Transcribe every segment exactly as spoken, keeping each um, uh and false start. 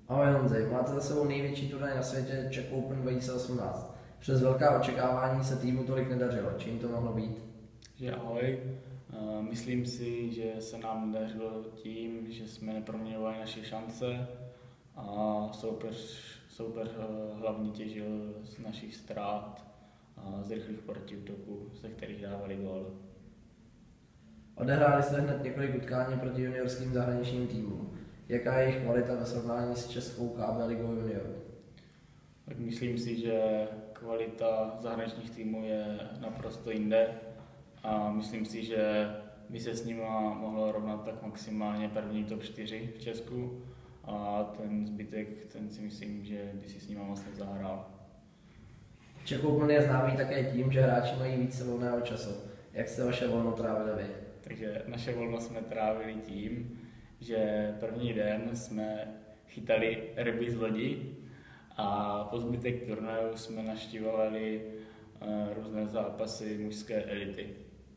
Ahoj Honzi, máte za sebou největší turnaj na světě Czech Open dva tisíce osmnáct. Přes velká očekávání se týmu tolik nedařilo. Čím to mohlo být? Že ahoj, myslím si, že se nám dařilo tím, že jsme neproměňovali naše šance a soupeř, soupeř hlavně těžil z našich ztrát a z rychlých protiútoků, ze kterých dávali gól. Odehráli jste hned několik utkání proti juniorským zahraničním týmům. Jaká je jejich kvalita ve srovnání s českou K B ligou juniorů? Tak myslím si, že kvalita zahraničních týmů je naprosto jinde a myslím si, že by se s nima mohlo rovnat tak maximálně první top čtyři v Česku a ten zbytek, ten si myslím, že by si s nima moc nezahrál. Czech Open je známý také tím, že hráči mají více volného času. Jak jste vaše volno trávili vy? Takže naše volno jsme trávili tím, že první den jsme chytali ryby z lodi a po zbytek turnaju jsme navštívovali různé zápasy mužské elity.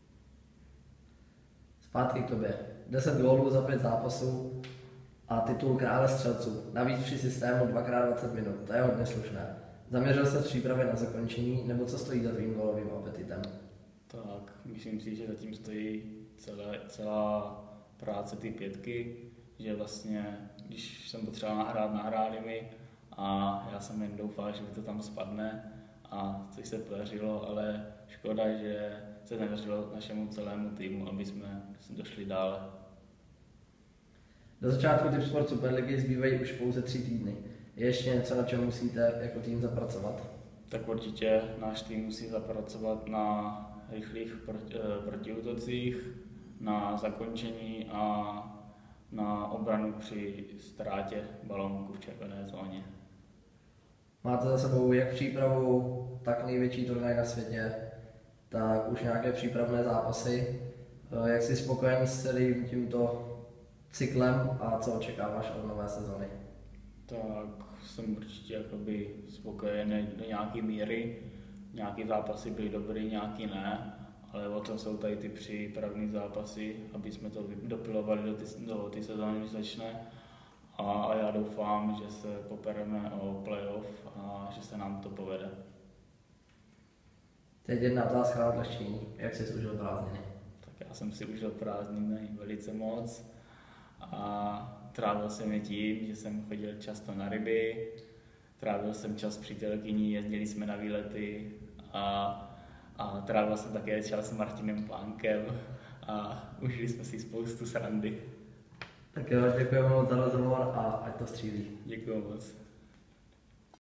Zpátky k tobě. deset gólů za pět zápasů a titul krále střelců. Navíc při systému dvakrát dvacet minut. To je hodně slušné. Zaměřil se v přípravě na zakončení, nebo co stojí za tvým gólovým apetitem? Tak, myslím si, že zatím stojí celá, celá práce ty pětky, že vlastně, když jsem potřeboval nahrát, nahráli mi a já jsem jen doufal, že by to tam spadne a což se podařilo, ale škoda, že se nedařilo našemu celému týmu, aby jsme došli dále. Do začátku Tipsport Superligy zbývají už pouze tři týdny. Je ještě něco, na čem musíte jako tým zapracovat? Tak určitě náš tým musí zapracovat na rychlých proti, protiútocích, na zakončení a na obranu při ztrátě balónku v červené zóně. Máte za sebou jak přípravu, tak největší turnaj na světě, tak už nějaké přípravné zápasy. Jak jsi spokojen s celým tímto cyklem a co očekáváš od nové sezony? Tak jsem určitě jakoby spokojený do nějaké míry. Nějaké zápasy byly dobrý, nějaký ne, ale o tom jsou tady ty přípravné zápasy, aby jsme to dopilovali do ty, do ty sezóny, když začne. A, a já doufám, že se popereme o playoff a že se nám to povede. Teď jedna otázka na odlehčení. Jak jsi užil prázdniny? Tak já jsem si užil prázdniny velice moc a trávil jsem je tím, že jsem chodil často na ryby, trávil jsem čas s přítelkyní, jezdili jsme na výlety a, a trávil jsem také čas s Martinem Plánkem a užili jsme si spoustu srandy. Tak jo, děkujeme moc za rozhovor a ať to střílí. Děkuji moc.